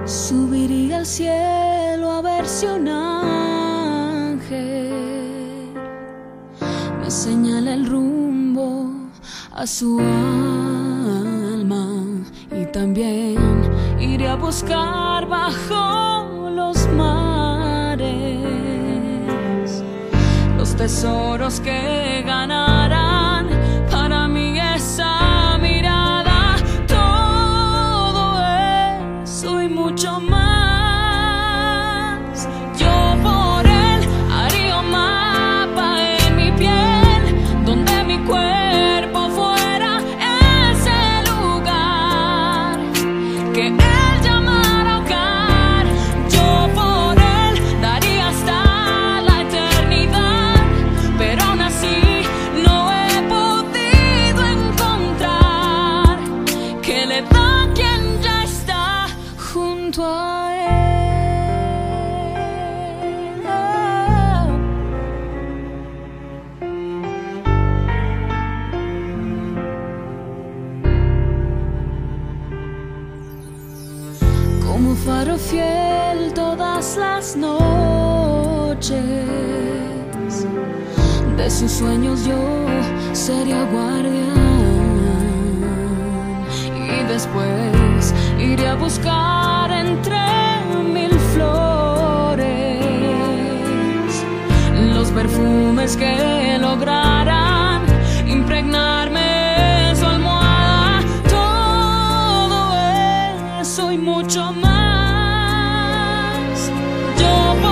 Subiría al cielo a ver si un ángel me señala el rumbo a su alma, y también iré a buscar bajo los mares los tesoros que ganarán para mí esa mirada. Todo eso y mucho más. Yo por él haría un mapa en mi piel, donde mi cuerpo fuera ese lugar que él llamara hogar. Yo por él daría hasta la eternidad, pero aún así no he podido encontrar que le da a quien ya está junto a él. Como faro fiel todas las noches, de sus sueños yo sería guardián, y después iré a buscar entre mil flores los perfumes que lograrán impregnarme su almohada. Todo eso y mucho más. Yo